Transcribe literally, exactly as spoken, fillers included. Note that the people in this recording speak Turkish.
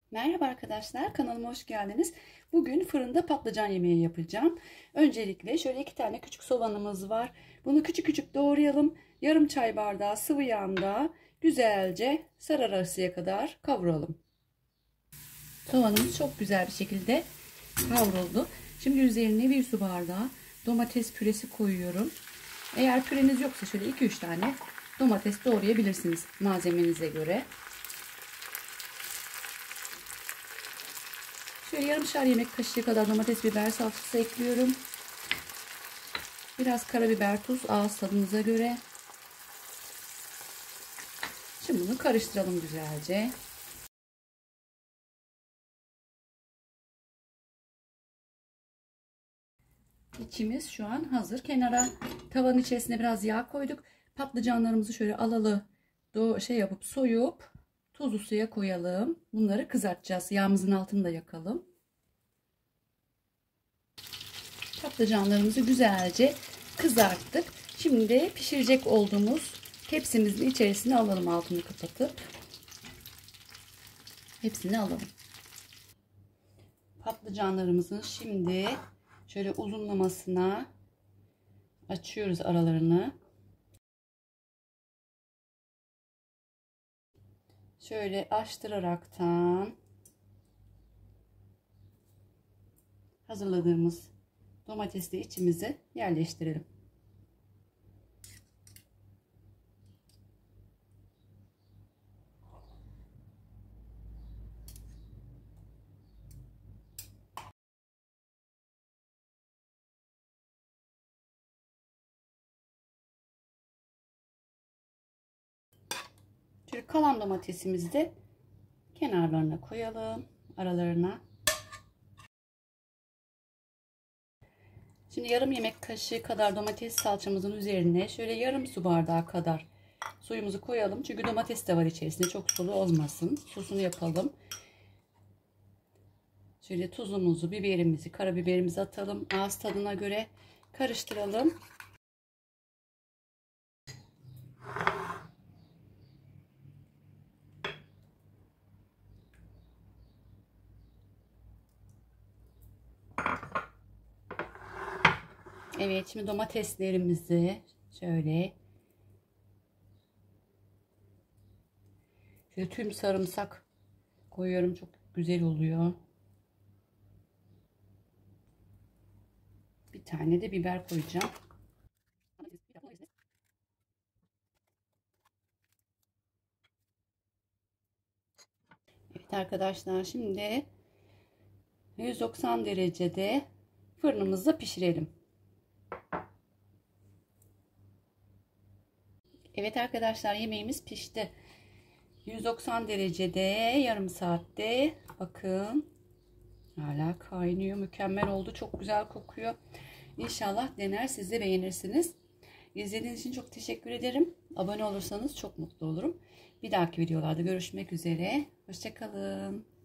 Merhaba arkadaşlar, kanalıma hoş geldiniz. Bugün fırında patlıcan yemeği yapacağım. Öncelikle şöyle iki tane küçük soğanımız var. Bunu küçük küçük doğrayalım. Yarım çay bardağı sıvı yağda güzelce sararasıya kadar kavuralım. Soğanımız çok güzel bir şekilde kavruldu. Şimdi üzerine bir su bardağı domates püresi koyuyorum. Eğer püreniz yoksa şöyle iki üç tane domates doğrayabilirsiniz malzemenize göre. Şöyle yarımşar yemek kaşığı kadar domates biber salçası ekliyorum. Biraz karabiber, tuz ağız tadınıza göre. Şimdi bunu karıştıralım güzelce. İçimiz şu an hazır. Kenara tavanın içerisine biraz yağ koyduk. Patlıcanlarımızı şöyle alalı şey yapıp soyup tuzlu suya koyalım. Bunları kızartacağız. Yağımızın altını da yakalım. Patlıcanlarımızı güzelce kızarttık. Şimdi pişirecek olduğumuz tepsimizin içerisine alalım, altını kapatıp. Hepsini alalım. Patlıcanlarımızın şimdi şöyle uzunlamasına açıyoruz aralarını. Şöyle açtıraraktan hazırladığımız domatesli içimizi yerleştirelim. Şöyle kalan domatesimizi de kenarlarına koyalım, aralarına. Şimdi yarım yemek kaşığı kadar domates salçamızın üzerine şöyle yarım su bardağı kadar suyumuzu koyalım. Çünkü domates de var içerisinde, çok sulu olmasın. Sosunu yapalım. Şöyle tuzumuzu, biberimizi, karabiberimizi atalım. Ağız tadına göre karıştıralım. Evet, şimdi domateslerimizi şöyle şöyle tüm sarımsak koyuyorum. Çok güzel oluyor. Bir tane de biber koyacağım. Evet arkadaşlar, şimdi yüz doksan derecede fırınımızda pişirelim. Evet arkadaşlar, yemeğimiz pişti. yüz doksan derecede yarım saatte, bakın hala kaynıyor. Mükemmel oldu. Çok güzel kokuyor. İnşallah dener, siz de beğenirsiniz. İzlediğiniz için çok teşekkür ederim. Abone olursanız çok mutlu olurum. Bir dahaki videolarda görüşmek üzere. Hoşça kalın.